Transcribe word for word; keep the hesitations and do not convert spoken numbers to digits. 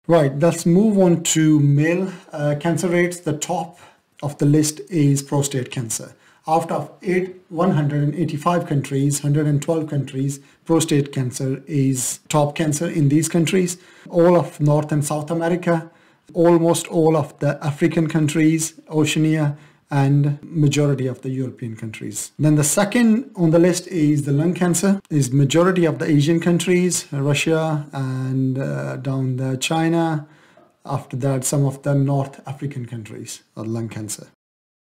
Right, let's move on to male uh, cancer rates. The top of the list is prostate cancer. Out of eight, one hundred eighty-five countries, one hundred twelve countries, prostate cancer is top cancer in these countries. All of North and South America, almost all of the African countries, Oceania, and majority of the European countries. Then the second on the list is the lung cancer, is majority of the Asian countries, Russia and uh, down the China. After that, some of the North African countries are lung cancer.